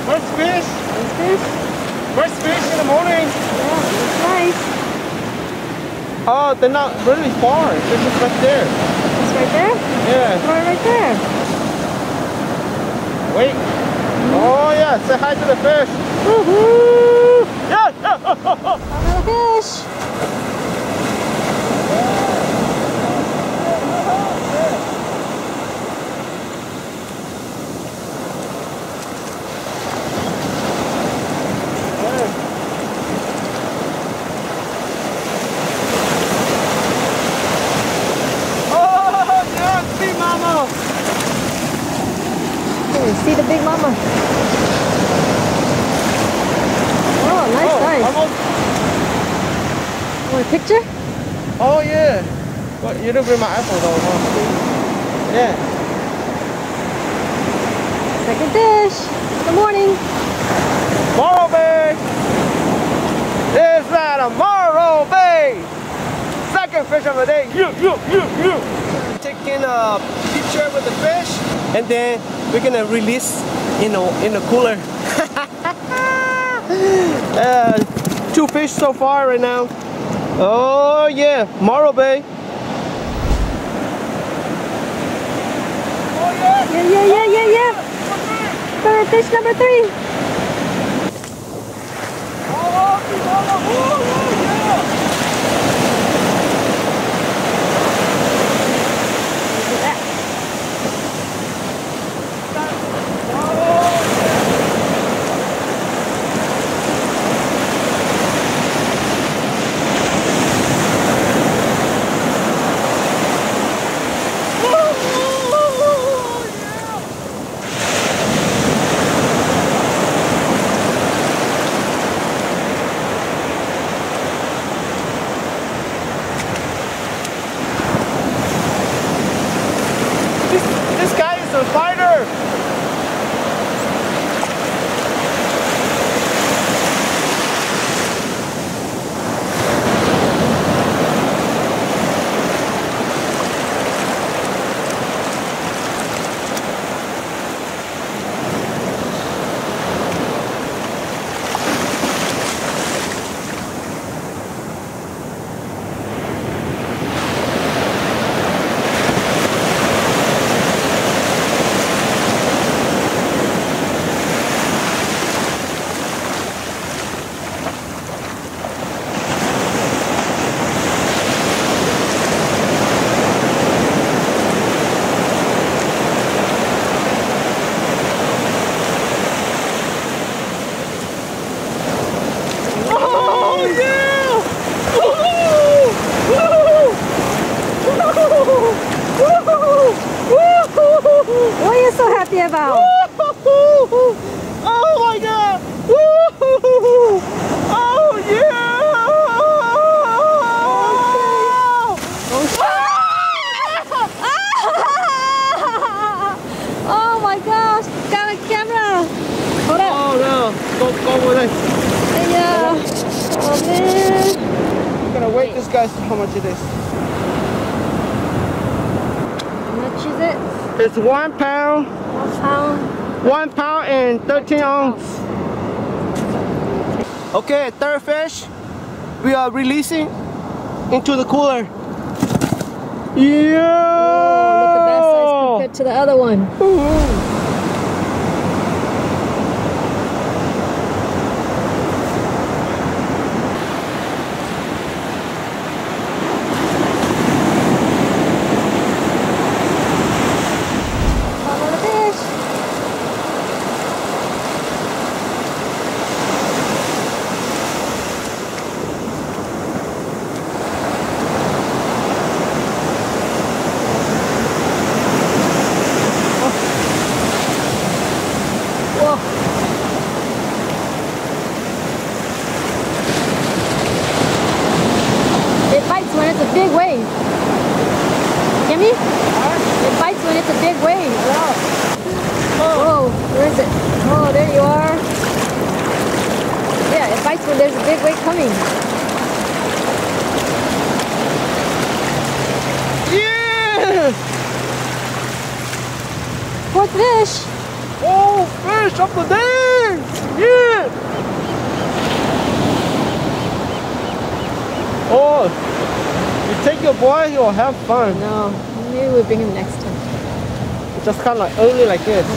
First fish. First fish? First fish in the morning. Yeah, looks nice. Oh, they're not really far. They're just right there. It's right there? Yeah. Right there. Wait. Oh yeah, say hi to the fish. Woohoo! Yeah. Another fish. See the big mama. Oh, nice size. Almost. Want a picture? Oh yeah. What, you didn't bring my iPhone though, huh? Yeah. Second fish. Good morning. Morro Bay. Is that a Morro Bay? Second fish of the day. You. Taking a picture with the fish, and then we're gonna release in the cooler. 2 fish so far right now. Oh yeah, Morro Bay. Oh Yeah. Third fish number 3. Oh yeah. This guy is a fighter. What are you so happy about? Oh my god! Oh yeah! Oh my gosh! Got a camera! Hold up! Oh no! Go with it! Yeah! Oh man! I'm gonna weigh this guy, see how much it is. How much is it? It's 1 pound. 1 pound. 1 pound and 13 ounce. Okay, third fish. We are releasing into the cooler. Yeah. Oh, look at that size compared to the other one. Another fish. Oh, you take your boy, he'll have fun. No, maybe we'll bring him next time. Just kind of like only like this.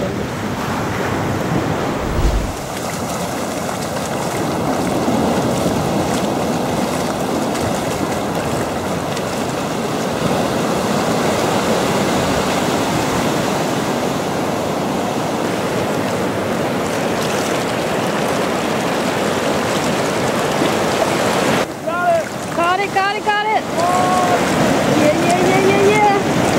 Got it. Yeah.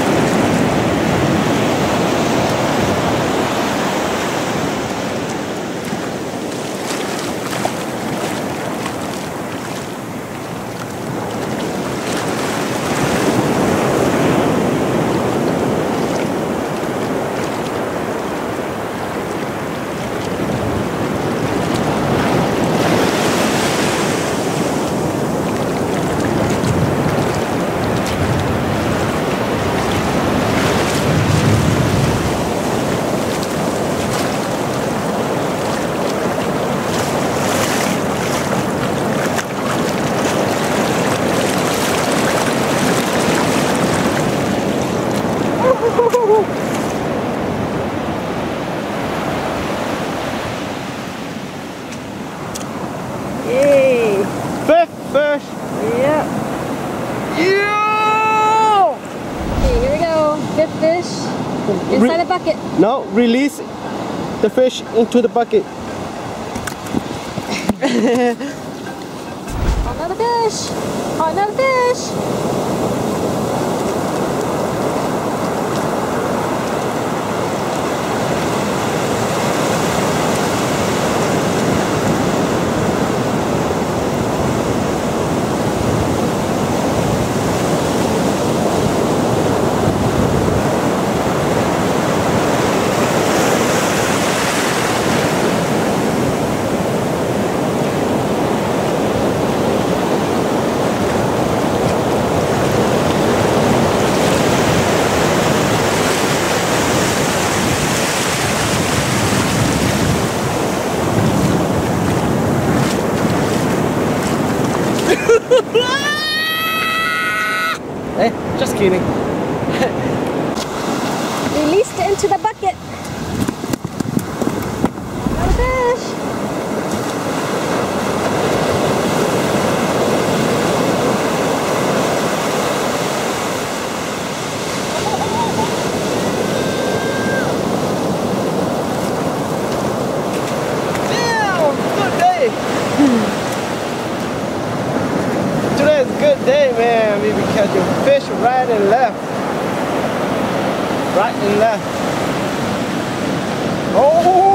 Yay! Fifth fish! Yeah. Yeah! Okay, here we go. Fifth fish. Inside the bucket. No, release the fish into the bucket. Another fish. Another fish. Hey, just kidding. Released it into the bucket. Another fish. Damn, good day. Today's a good day, man. We be catching fish right and left. Right and left. Oh!